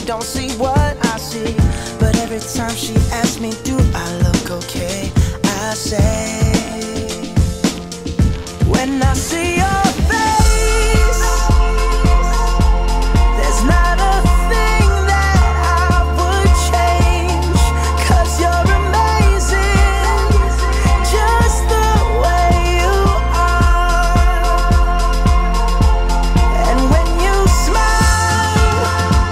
don't see what I see. But every time she asks me, do I look okay? I say, when I see your face, there's not a thing that I would change. 'Cause you're amazing, just the way you are. And when you smile,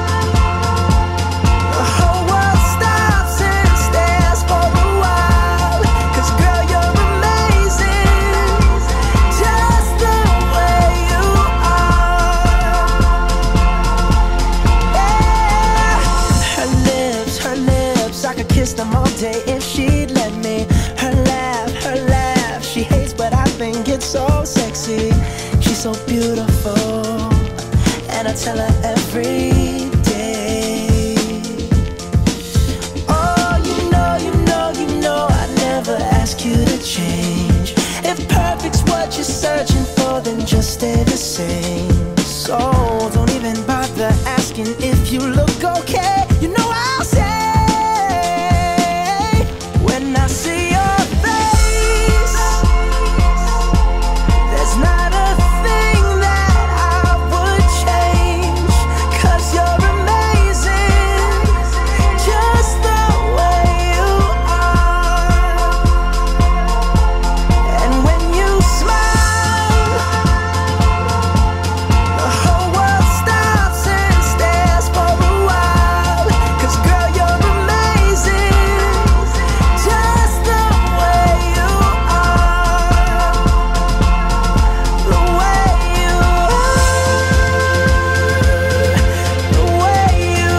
the whole world stops and stares for a while. 'Cause girl, you're amazing, just the way you are. Yeah. Her lips, I could kiss them all day if she'd let me. Her laugh, she hates but I think it's so sexy. She's so beautiful, and I tell her every day. Oh, you know I never ask you to change. If perfect's what you're searching for, then just stay the same. So don't even bother asking if you look okay. You know I'll say, when I see your face, there's not a thing that I would change. 'Cause you're amazing, just the way you are. And when you smile, the whole world stops and stares for a while. 'Cause girl, you're amazing, just the way you are. The way you are, the way you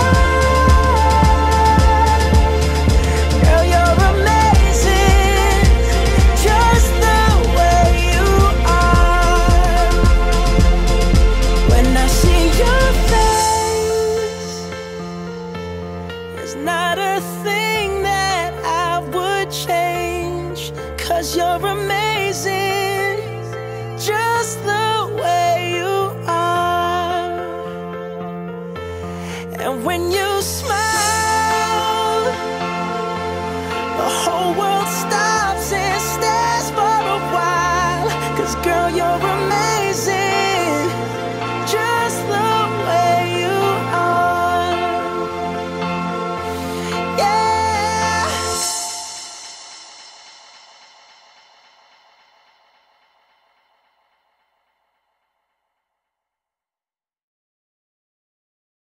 are. Girl, you're amazing, just the way you are. When I see your face, there's not a thing that I would change. 'Cause you're amazing, just the way you are. And when you smile, the whole world stops and stares for a while. 'Cause girl, you're amazing,